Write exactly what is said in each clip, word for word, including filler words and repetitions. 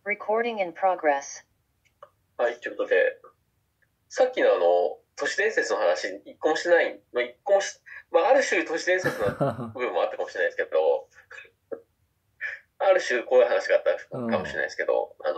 Recording in progress. はい、ということで、さっきのあの、都市伝説の話、一個もしてない、まあ、一個もし、まあ、ある種都市伝説の部分もあったかもしれないですけど、ある種こういう話があったかもしれないですけど、あの、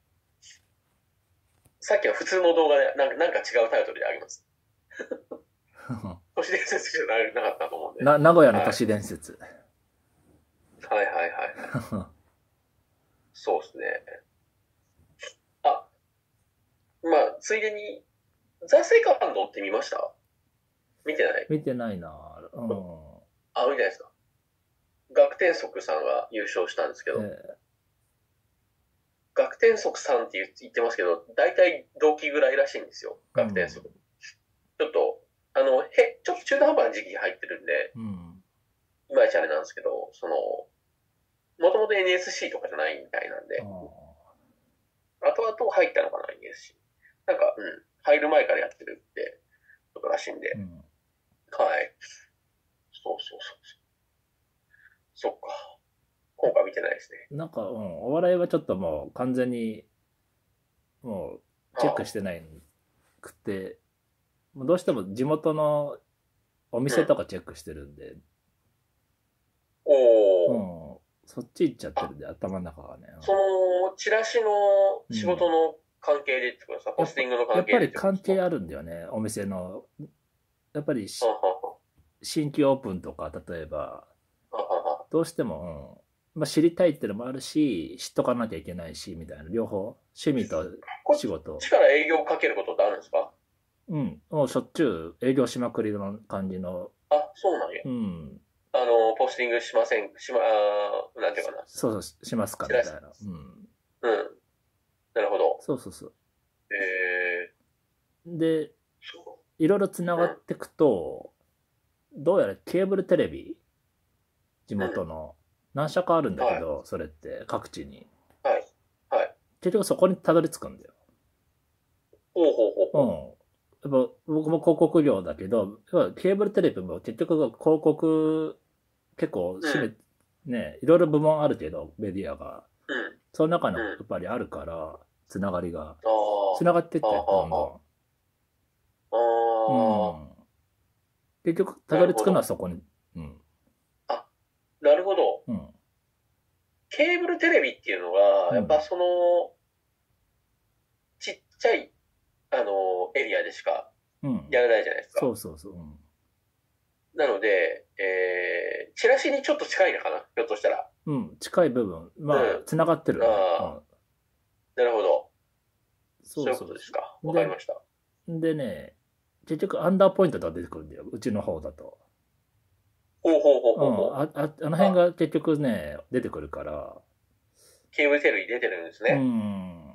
さっきの普通の動画でなんかなんか違うタイトルであります。都市伝説じゃなかったと思うんで。 な名古屋の都市伝説。 はい、はい、はいはいはい。そうですね。あ、まあ、ついでに、ザ・セカンドって見ました？見てない？ 見てないな。うん。 あ、見てないですか？学天則さんが優勝したんですけど、 え学天則さんって言ってますけど、大体同期ぐらいらしいんですよ、学天則。 うん、 ちょっと、あの、へ、ちょっと中途半端な時期に入ってるんで、 うん、 いまいちあれなんですけど、その、もともと エヌエスシー とかじゃないみたいなんで、後々入ったのかな、エヌエスシー。なんか、うん、入る前からやってるってことらしいんで、 うん、 はい。そうそうそう。そっか。今回見てないですね。 なんか、うん、お笑いはちょっともう完全に、もう、チェックしてないくて、もうどうしても地元のお店とかチェックしてるんで、 うん、おー、うん、そっち行っちゃってるんで、頭の中がね。 その、チラシの仕事の関係でってことですか、うん、ポスティングの関係でやっぱり関係あるんだよね、お店の。やっぱりし、ははは新規オープンとか、例えば、はははどうしても、うん、まあ、知りたいっていうのもあるし、知っとかなきゃいけないし、みたいな、両方、趣味と仕事。 こっちから営業をかけることってあるんですか？ うん、もうしょっちゅう営業しまくりの感じの。 あ、そうなんや。 うん。 あの、ポスティングしません、しま、あなんていうかな。 そうそう、しますかみたいな。うん。 うん。なるほど。 そうそうそう。 へえー。で、いろいろつながっていくと、うん、どうやらケーブルテレビ、地元の、うん、何社かあるんだけど、はい、それって各地に。 はい。はい。 結局そこにたどり着くんだよ。 ほうほうほうほう。 うん。やっぱ僕も広告業だけど、ケーブルテレビも結局広告結構占め、うん、ね、いろいろ部門あるけど、メディアが。うん、その中のやっぱりあるから、つながりが。つながってって、どんどん。うん。結局、たどり着くのはそこに。うん。 あ、なるほど。うん。ケーブルテレビっていうのは、やっぱその、ちっちゃい、あの、エリアでしかやらないじゃないですか。 うん、そうそうそう。うん、 なので、えー、チラシにちょっと近いのかな、ひょっとしたら。 うん、近い部分。まあ、つながってる、ね。 ああ、なるほど。 そうそう。 そういうことですか。わかりました。 でね、結局アンダーポイントが出てくるんだよ、うちの方だと。 ほうほうほうほうほう。 うん、あああの辺が結局ね、出てくるから。 ケーブルテレビ出てるんですね。 うん。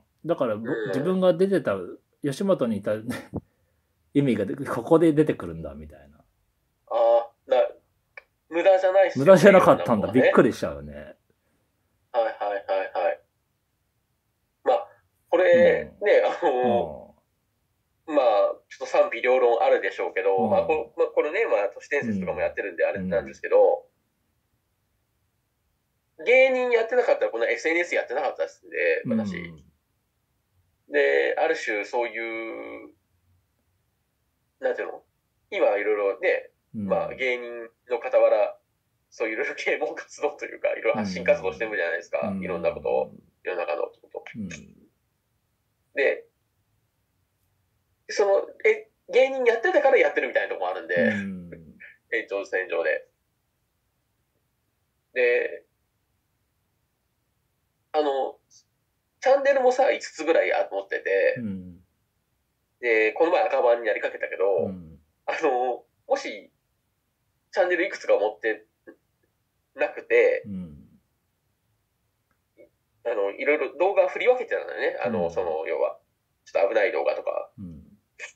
だから、うん、自分が出てた、吉本にいた意味がここで出てくるんだ、みたいな。 ああ、な、無駄じゃないっすよね。無駄じゃなかったんだ。びっくりしちゃうね。 はいはいはいはい。まあ、これ、うん、ね、あの、うん、まあ、ちょっと賛否両論あるでしょうけど、うん、まあこ、まあ、これね、まあ、都市伝説とかもやってるんであれなんですけど、うん、芸人やってなかったら、この エスエヌエス やってなかったですんで、私。うん、で、ある種そういう、なんていうの？今いろいろね、うん、まあ、芸人の傍ら、そういういろいろ啓蒙活動というか、いろいろ発信活動してるじゃないですか。うん、いろんなことを、世の中のこと。うん、で、その、え、芸人やってたからやってるみたいなとこもあるんで、うん、延長線上で。で、あの、チャンネルもさ、いつつぐらい持ってて、うん、で、この前赤番になりかけたけど、うん、あの、もし、チャンネルいくつか持ってなくて、うん、あの、いろいろ動画振り分けてたんだよね。あの、うん、その、要は、ちょっと危ない動画とか。うん、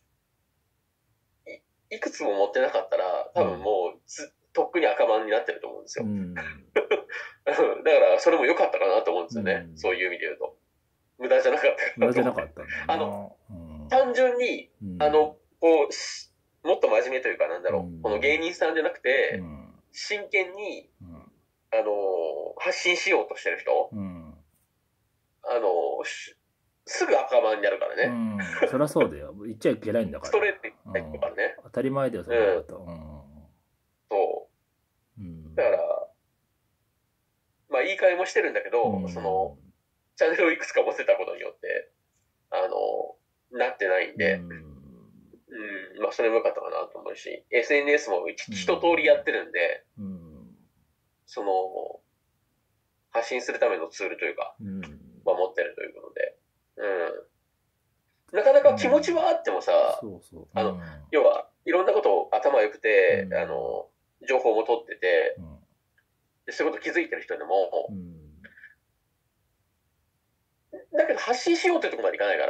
い, いくつも持ってなかったら、多分もうつ、とっくに赤番になってると思うんですよ。うん、だから、それも良かったかなと思うんですよね。うん、そういう意味で言うと。無駄じゃなかったかなと思って。無駄じゃなかったんだな。あの、うん、単純に、うん、あの、こう、もっと真面目というかなんだろう。うん、この芸人さんじゃなくて、うん、真剣に、うん、あの、発信しようとしてる人、うん、あの、 うし、すぐ赤番になるからね。 うん。そりゃそうだよ。言っちゃいけないんだから。 ストレートに言ってからね、 うん。当たり前だよ、それだと。うん。 そう。うん、だから、まあ、言い換えもしてるんだけど、うん、その、チャンネルをいくつか持ってたことによって、あの、なってないんで、うん、うん、まあ、それも良かったかなと思うし、エスエヌエス も一通りやってるんで、うん、その、発信するためのツールというか、うん、まあ、持ってるということで、うん。なかなか気持ちはあってもさ、うん、そうそう、あの、要は、いろんなこと頭良くて、うん、あの、情報も取ってて、うん、でそういうこと気づいてる人でも、うん、だけど発信しようってとこまでいかないから。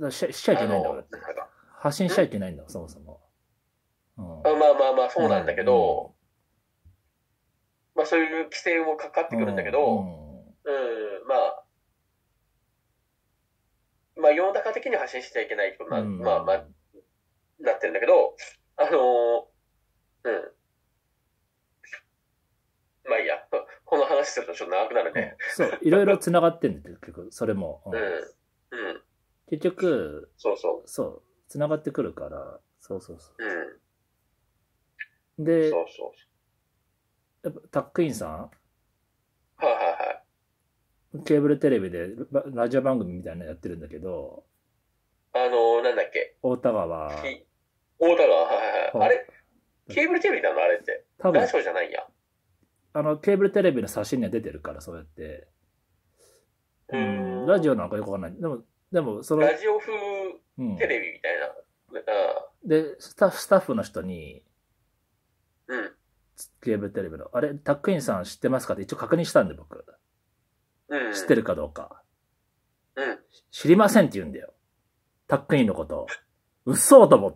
し, しちゃいけないんだから。発信しちゃいけないんだ、そもそも。 うん、あまあまあまあ、そうなんだけど、うん、まあそういう規制もかかってくるんだけど、うん、うん、まあ、まあ世の中的に発信しちゃいけないと、まあ、うん、まあまあ、なってるんだけど、あのー、うん。まあいいや、この話するとちょっと長くなるね。 うん、そう、いろいろ繋がってんだよ、結局、それも。 うん。うん。 結局、 そうそう。 そう、繋がってくるから、そうそうそう。うん。で、 そうそうやっぱタックインさん、 はいはいはい。 ケーブルテレビでラジオ番組みたいなのやってるんだけど、 あのー、なんだっけ。 大田川。 大田川、はいはいはい。あれケーブルテレビなのあれって。多分。ラジオじゃないんや。 あの、ケーブルテレビの写真には出てるから、そうやって。うん。ラジオなんかよくわかんない。でも、でも、その。 ラジオ風テレビみたいな。 うん、で、スタッフ、スタッフの人に、 うん。 ケーブルテレビの、あれ、タックインさん知ってますかって一応確認したんで、僕。 うん。 知ってるかどうか。 うん。 知りませんって言うんだよ。タックインのこと。嘘と思って、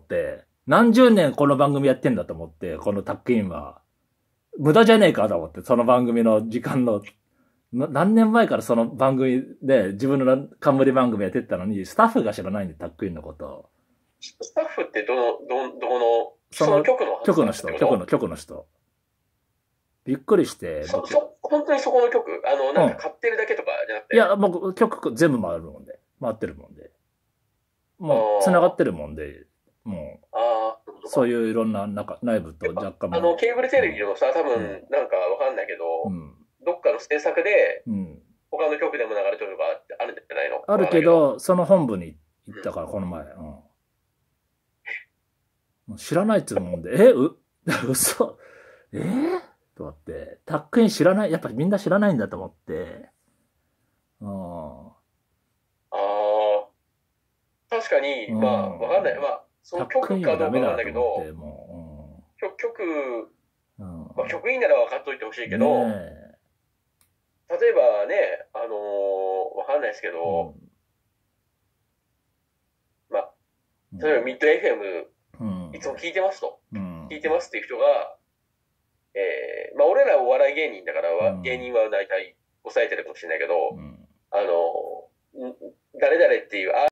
何十年この番組やってんだと思って、このタックインは。無駄じゃねえかと思って、その番組の時間の、何年前からその番組で自分の冠番組やってったのに、スタッフが知らないんで、タックインのこと。 スタッフってどの、ど、どこの、その局の局の人、局の、局の人。びっくりして。 そ、そ、本当にそこの局あの、なんか買ってるだけとかじゃなくて。 うん、いや、もう局全部回るもんで。回ってるもんで。もう、繋がってるもんで、もう。 ああ。 そういういろんな中内部と若干あの、ケーブルテレビのさ、多分、なんかわかんないけど、うん、どっかの制作で、うん、他の局でも流れてるとかあるんじゃないの？ あるけど、その本部に行ったから、この前。うん、知らないっつうもんで、えう、嘘えー、と思って、タックイン知らない、やっぱりみんな知らないんだと思って、うん、 ああ、確かに、うん、まあ、わかんない。まあその局かどうかなんだけど、もう、局、局、うん、まあ、局員なら分かっといてほしいけど、例えばね、あのー、わかんないですけど、うん、まあ、例えばミッド エフエム、いつも聞いてますと、うん、聞いてますっていう人が、えー、まあ、俺らお笑い芸人だから、うん、芸人は大体抑えてるかもしれないけど、うん、あのー、誰々っていう、